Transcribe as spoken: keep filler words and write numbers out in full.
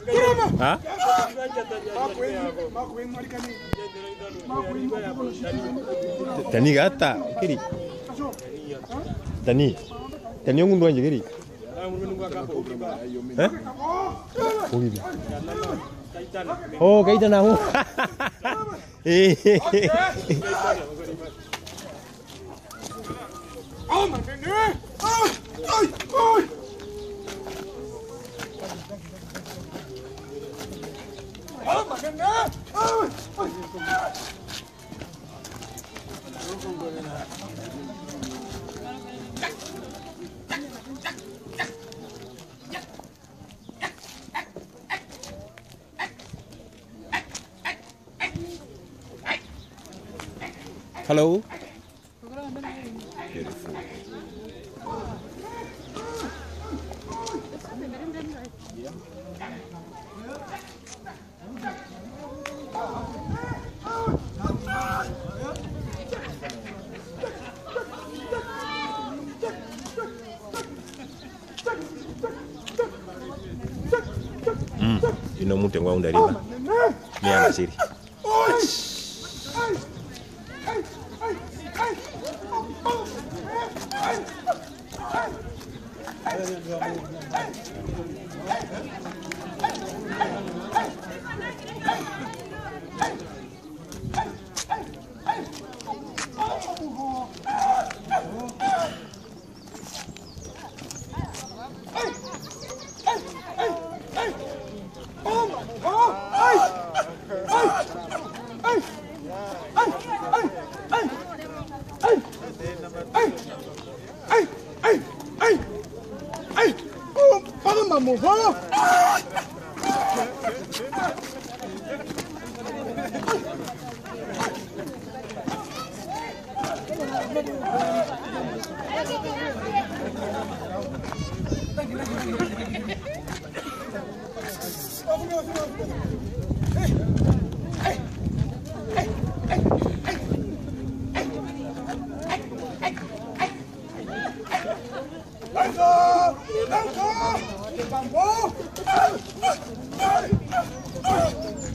Ha? Tani gata kiri. Tani. Tani yang undu aja kiri. Eh? Oh gitu. Oh kaitan aku. Eh. Oh my goodness. Oh, oh, oh. Oh my goodness! Oh! Hello. Beautiful. Hmm, ino mutu ngwa undari ba. Ni ana siri. Let's go!